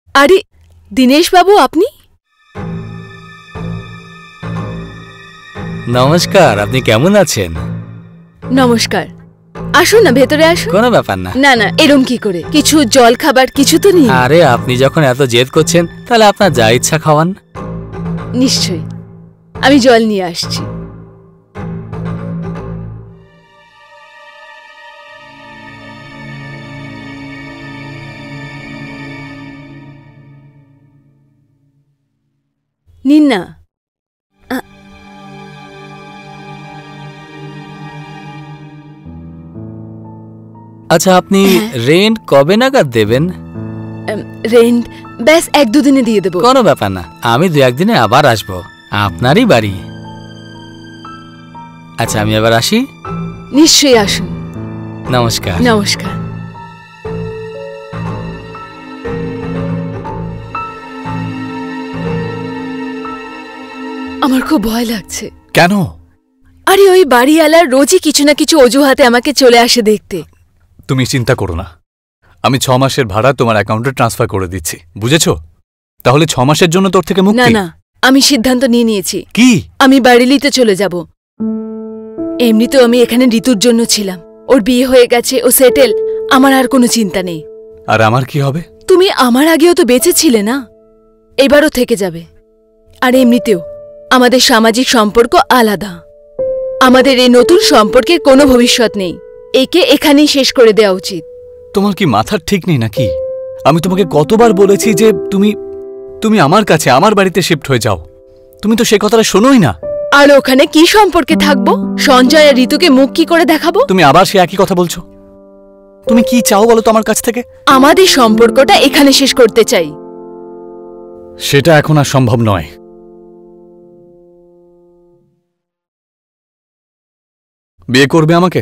আরে দিনেশ বাবু, আপনি? নমস্কার, আপনি কেমন আছেন? নমস্কার, আসুন না, ভেতরে আসুন। কোনো ব্যাপার না। না না, এরম কি করে? কিছু জল খাবার কিছু তো নেই? আরে আপনি যখন এত জেদ করছেন, তাহলে আপনার যা ইচ্ছা খাওয়ান। নিশ্চয়ই, আমি জল নিয়ে আসছি। নিন না। আচ্ছা, আপনি রেন্ট কবে নাগাদ দেবেন? রেন্ট ব্যাস 1-2 দিনে দিয়ে দেবো। কোনো ব্যাপার না, আমি 2-1 দিনে আবার আসবো, আপনারই বাড়ি। আচ্ছা, আমি এবার আসি। নিশ্চয়ই আসুন। নমস্কার। নমস্কার। আমার খুব ভয় লাগছে। কেন? আরে ওই বাড়িওয়ালার রোজই কিছু না কিছু অজুহাতে আমাকে চলে আসে দেখতে। তুমি চিন্তা করো না, আমি 6 মাসের ভাড়া তোমার অ্যাকাউন্টে ট্রান্সফার করে দিচ্ছি, বুঝেছো? তাহলে 6 মাসের জন্য তোর থেকে মুক্তি। না না, আমি সিদ্ধান্ত নিয়ে নিয়েছি। কি? আমি বাড়িলিতে চলে যাব। এমনিতেও আমি এখানে ঋতুর জন্য ছিলাম, ওর বিয়ে হয়ে গেছে, ও সেটেল, আমার আর কোনো চিন্তা নেই। আর আমার কি হবে? তুমি আমার আগেও তো বেঁচে ছিলে না, এবারও থেকে যাবে। আর এমনিতেও আমাদের সামাজিক সম্পর্ক আলাদা, আমাদের এই নতুন সম্পর্কের কোনো ভবিষ্যৎ নেই। একে এখানেই শেষ করে দেওয়া উচিত। তোমার কি মাথার ঠিক নেই নাকি? আমি তোমাকে কতবার বলেছি যে তুমি আমার কাছে, আমার বাড়িতে শিফট হয়ে যাও, তুমি তো সে কথাটা শোনোই না। আর ওখানে কি সম্পর্কে থাকবো? সঞ্জয় আর ঋতুকে মুখ কি করে দেখাবো? তুমি আবার সে একই কথা বলছো। তুমি কি চাও বলো তো আমার কাছ থেকে? আমাদের সম্পর্কটা এখানে শেষ করতে চাই। সেটা এখন আর সম্ভব নয়। বিয়ে করবে আমাকে?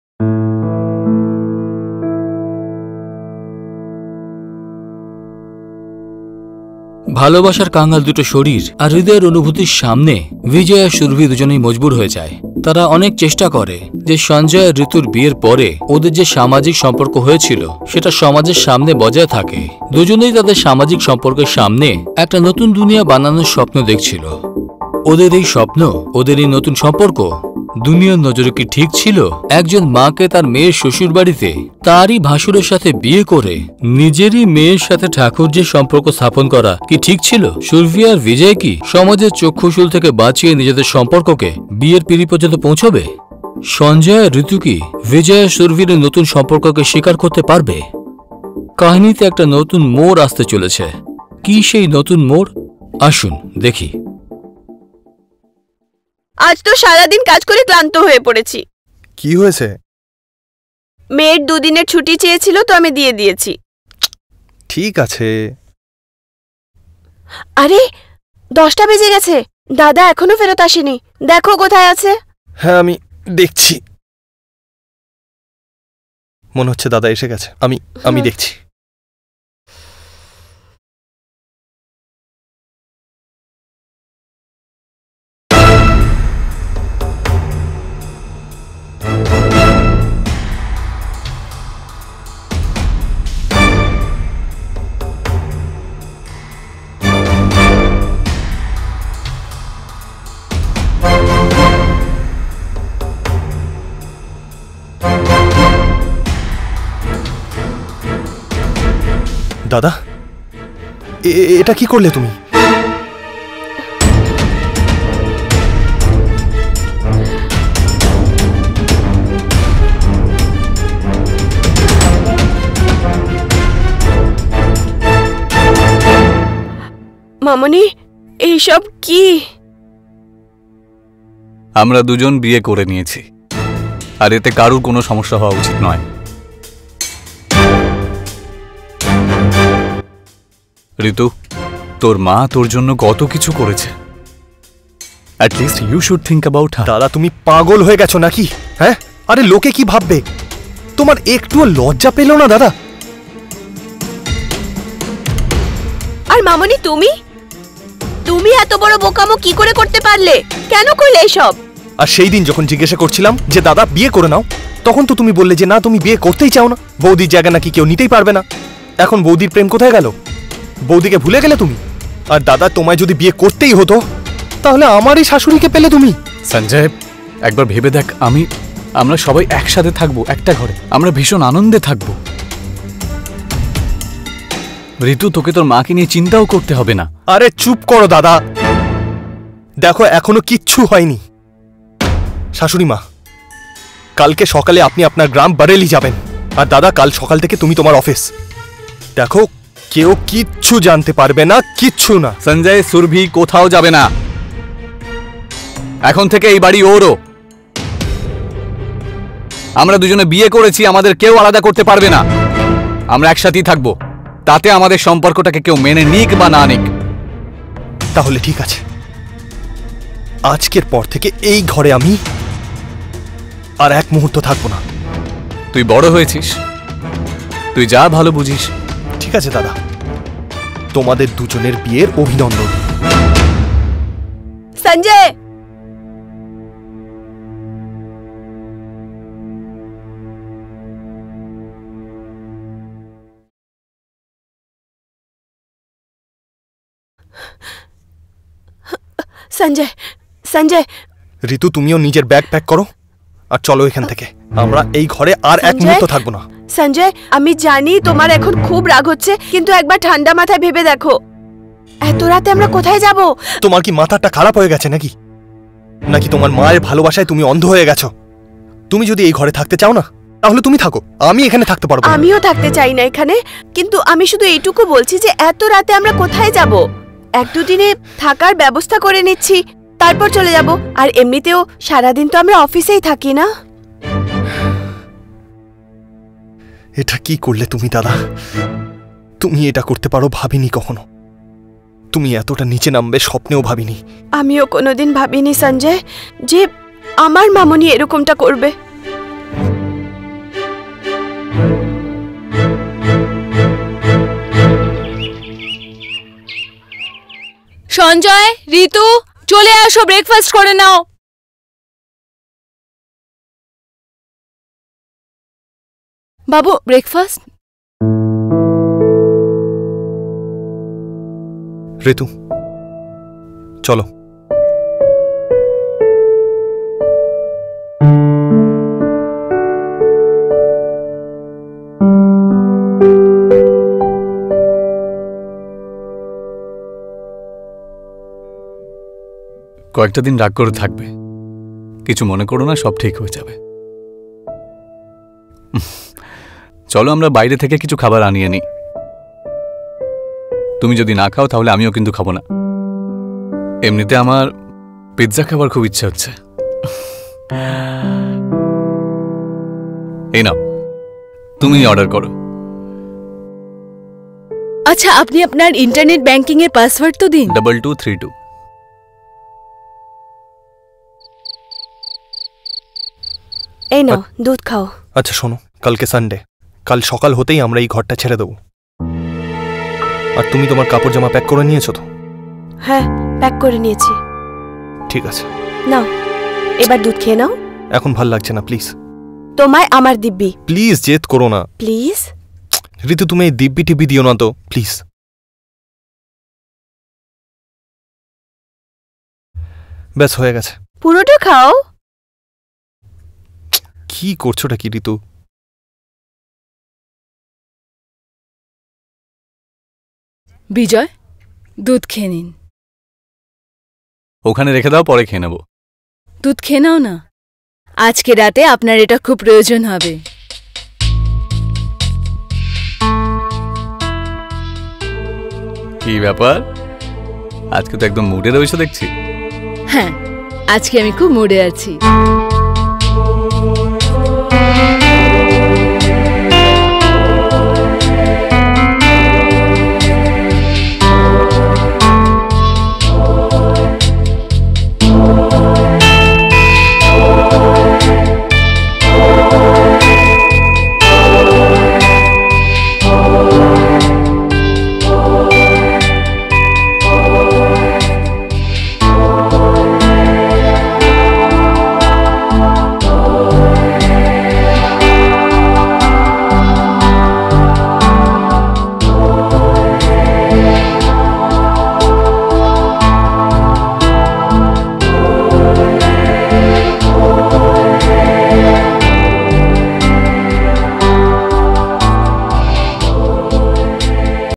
ভালোবাসার কাঙ্গাল দুটো শরীর আর হৃদয়ের অনুভূতির সামনে বিজয় আর সুরভি দুজনেই মজবুর হয়ে যায়। তারা অনেক চেষ্টা করে যে সঞ্জয় আর ঋতুর বিয়ের পরে ওদের যে সামাজিক সম্পর্ক হয়েছিল সেটা সমাজের সামনে বজায় থাকে। দুজনেই তাদের সামাজিক সম্পর্কের সামনে একটা নতুন দুনিয়া বানানোর স্বপ্ন দেখছিল। ওদের এই স্বপ্ন, ওদের এই নতুন সম্পর্ক দুনিয়ার নজরে কি ঠিক ছিল? একজন মাকে তার মেয়ের শ্বশুর বাড়িতে তারই ভাসুরের সাথে বিয়ে করে নিজেরই মেয়ের সাথে ঠাকুর যে সম্পর্ক স্থাপন করা কি ঠিক ছিল? সুরভি আর বিজয় কি সমাজের চক্ষুশূল থেকে বাঁচিয়ে নিজেদের সম্পর্ককে বিয়ের পিঁড়ি পর্যন্ত পৌঁছবে? সঞ্জয় আর ঋতু কি বিজয় আর সুরভির নতুন সম্পর্ককে স্বীকার করতে পারবে? কাহিনীতে একটা নতুন মোড় আসতে চলেছে। কি সেই নতুন মোড়? আসুন দেখি। আজ তো সারাদিন কাজ করে ক্লান্ত হয়ে পড়েছি। কি হয়েছে? মেয়ের 2 দিনের ছুটি চেয়েছিল তো আমি দিয়ে দিয়েছি। ঠিক আছে। আরে 10টা বেজে গেছে, দাদা এখনো ফেরত আসেনি, দেখো কোথায় আছে। হ্যাঁ, আমি দেখছি। মনে হচ্ছে দাদা এসে গেছে। আমি দেখছি। দাদা, এটা কি করলে তুমি? মামনি, এইসব কি? আমরা দুজন বিয়ে করে নিয়েছি, আর এতে কারুর কোনো সমস্যা হওয়া উচিত নয়। ঋতু, তোর মা তোর জন্য কত কিছু করেছে। At least you should think about her. দাদা, তুমি পাগল হয়ে গেছো নাকি? হ্যাঁ, আরে লোকে কি ভাববে? তোমার একটুও লজ্জা পেল না দাদা? আর মামনি, তুমি এত বড় বোকামো কি করে করতে পারলে? কেন করলে এসব? আর সেই দিন যখন জিজ্ঞাসা করছিলাম যে দাদা বিয়ে করে নাও, তখন তো তুমি বললে যে না, তুমি বিয়ে করতেই চাও না, বৌদির জায়গা নাকি কেউ নিতেই পারবে না। এখন বৌদির প্রেম কোথায় গেল? বৌদিকে ভুলে গেলে তুমি? আর দাদা, তোমায় যদি বিয়ে করতেই হতো তাহলে আমারই শাশুড়িকে পেলে তুমি। সঞ্জয়, একবার ভেবে দেখ, আমরা সবাই একসাথে থাকবো একটা ঘরে, আমরা ভীষণ আনন্দে থাকবো। ঋতু, তোকে তোর মাকে নিয়ে চিন্তাও করতে হবে না। আরে চুপ করো দাদা, দেখো এখনো কিচ্ছু হয়নি। শাশুড়ি মা, কালকে সকালে আপনি আপনার গ্রাম বারেলি যাবেন, আর দাদা কাল সকাল থেকে তুমি তোমার অফিস। দেখো কেউ কিচ্ছু জানতে পারবে না, কিচ্ছু না। সঞ্জয়, সুরভি কোথাও যাবে না, এখন থেকে এই বাড়ি ওরও। আমরা দুজনে বিয়ে করেছি, আমাদের কেউ আলাদা করতে পারবে না, আমরা একসাথেই থাকবো, তাতে আমাদের সম্পর্কটাকে কেউ মেনে নিক বা না নিক। তাহলে ঠিক আছে, আজকের পর থেকে এই ঘরে আমি আর এক মুহূর্ত থাকবো না। তুই বড় হয়েছিস, তুই যা ভালো বুঝিস। ঠিক আছে দাদা, তোমাদের দুজনের বিয়ের অভিনন্দন। সঞ্জয়, সঞ্জয়, সঞ্জয়। ঋতু, তুমিও নিজের ব্যাগ প্যাক করো আর চলো এখান থেকে। আমরা এই ঘরে আর এক মুহূর্ত থাকবো না। সঞ্জয়, আমি জানি তোমার এখন খুব রাগ হচ্ছে, কিন্তু একবার ঠান্ডা মাথায় ভেবে দেখো, এত রাতে আমরা কোথায় যাব? তোমার কি মাথাটা খারাপ হয়ে গেছে নাকি? নাকি তোমার মায়ের ভালোবাসায় তুমি অন্ধ হয়ে গেছো? তুমি যদি এই ঘরে থাকতে চাও না তাহলে তুমি থাকো, আমি এখানে থাকতে পারবো না। আমিও থাকতে চাই না এখানে, কিন্তু আমি শুধু এইটুকু বলছি যে এত রাতে আমরা কোথায় যাব? এক দুদিনে থাকার ব্যবস্থা করে নিচ্ছি, তারপর চলে যাব। আর এমনিতেও সারাদিন তো আমরা অফিসেই থাকি না। এটা কি করলে তুমি দাদা? তুমি এটা করতে পারো ভাবিনি কখনো, তুমি এতটা নিচে নামবে স্বপ্নেও ভাবিনি। আমিও কোনোদিন ভাবিনি সঞ্জয় যে আমার মামনি এরকমটা করবে। সঞ্জয়, ঋতু, চলে আসো, ব্রেকফাস্ট করে নাও। বাবু, ব্রেকফাস্ট। ঋতু, চলো। কয়েকটা দিন রাগ করে থাকবে, কিছু মনে করো না, সব ঠিক হয়ে যাবে। চলো আমরা বাইরে থেকে কিছু খাবার আনিয়ে নিই। তুমি যদি না খাও তাহলে আমিও কিন্তু খাবো না। এমনিতে আমার পিৎজা খাবার খুব ইচ্ছে হচ্ছে। এই নাও, তুমি অর্ডার করো। আচ্ছা, আপনি আপনার ইন্টারনেট ব্যাংকিং এর পাসওয়ার্ড তো দিন। 2232। এই নাও, দুধ খাও। আচ্ছা শোনো, কালকে সানডে, কাল সকাল হতেই আমরা এই ঘরটা ছেড়ে দেবো। আর তুমি তোমার কাপড় জামা প্যাক করে নিয়েছো তো? হ্যাঁ, প্যাক করে নিয়েছি। ঠিক আছে, নাও এবার দুধ খেয়ে নাও। এখন ভাল লাগছে না, প্লিজ। তোমায় আমার দিব্যি। প্লিজ জেদ করো না প্লিজ। ঋতু, তুমি এই দিব্যি টিব্বি দিও না তো, প্লিজ। ব্যাস হয়ে গেছে। পুরোটা খাও। কি করছোটা কি ঋতু? বিজয়, দুধ খেয়ে নিন। ওখানে রেখে দাও, পরে খেয়ে নেবো। দুধ খেয়ে নাও না, আজকে রাতে আপনার এটা খুব প্রয়োজন হবে। কি ব্যাপার, আজকে তো একদম মুডে রয়েছে দেখছি। হ্যাঁ, আজকে আমি খুব মুডে আছি।